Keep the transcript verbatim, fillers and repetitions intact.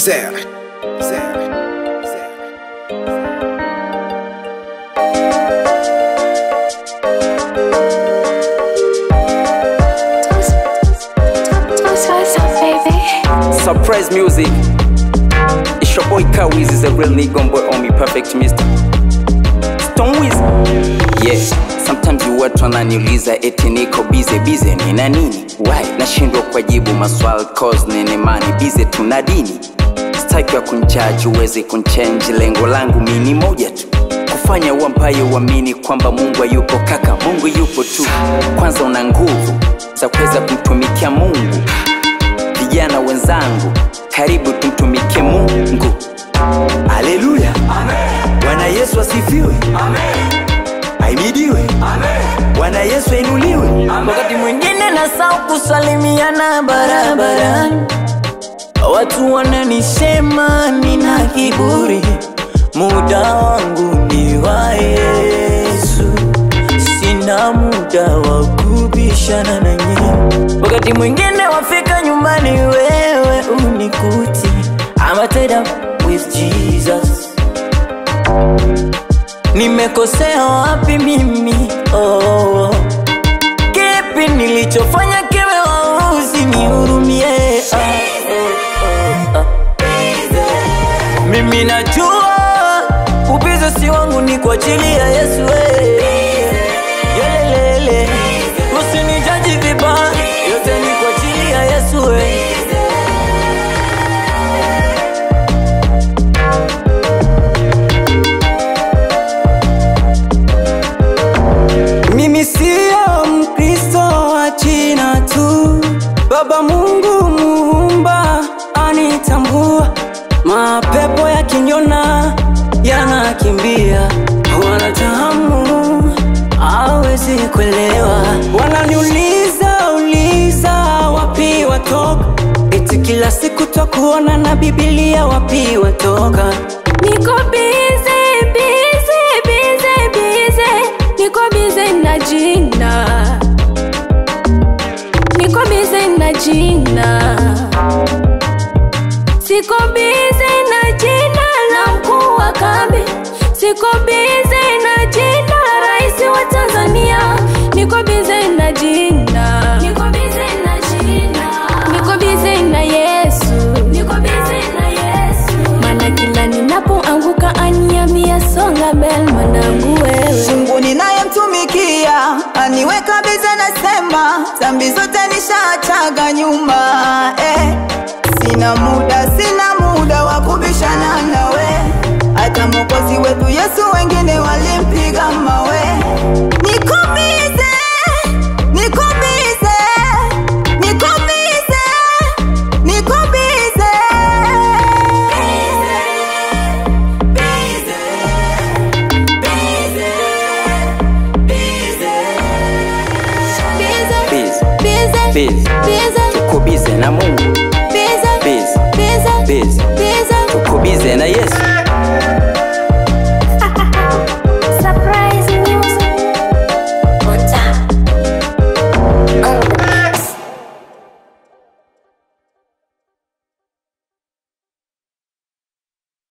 Zero. Zero. Surprise music. It's your boy Wizzy, is a real nigga boy on me, perfect mister Stone Wizzy. Yeah, sometimes you watu wananiuliza eti niko busy busy nina nini? Why? Nashindwa kujibu maswali cause nene mani busy tuna dini. Sitaki ya kunjudge uweze kunchange, lengo langu mimi moja tu, kufanya uampaye uamini kwamba Mungu yupo kaka, Mungu yupo tu. Kwanza una nguvu za kuweza kumtumikia Mungu. Vijana wenzangu, karibu tumtumikie Mungu. Haleluya. Amen. Bwana Yesu asifiwe. Amen. Ahimidiwe. Amen. Bwana Yesu ainuliwe. Amen. Wakati mwingine nasahau kusalimiana barabarani, watu wananisema nina kiburi. Muda wangu ni wa Yesu, sina muda wa kubishana na nyinyi. Wakati mwingine wafika nyumbani wewe unikuti, I'm tied up with Jesus. Nimekosea wapi mimi? Oh, kipi nilichofanya kiwe wauzi nihurumie? Oh, oh, oh, oh. Mimi najua ubizo si wangu, ni kwa ajili ya Yesu. Yelelele, usinijaji vibaya, yote ni kwa ajili ya Yesu. Mimi sio Mkristo wa China tu, Baba Mungu Muumba anitambua. Mapepo yakiniona yanakimbia, wanatahamu hawezi kuelewa. Wananiuliza uliza wapi watoka, eti kila siku twakuona na Biblia wapi watoka. Niko busy, busy, busy, busy. Niko busy na jina, niko busy na jina. Siko busy na jina la mkuu wa kambi, siko busy na jina la rais wa Tanzania. Niko busy na jina, niko busy na jina. Niko busy na Yesu, niko busy na Yesu. Maana kila ninapoanguka aniambia songa mbele mwanangu wewe. Mungu ninayemtumikia aniweka busy, nasema dhambi zote nishaachaga nyuma. Eh, sina muda, sina muda wa kubishana nawe. Hata Mwokozi wetu Yesu wengine walimpiga mawe. Niko busy, niko busy, niko busy, niko busy. Busy, tuko busy na Mungu. Busy, busy, tuko busy na Yesu.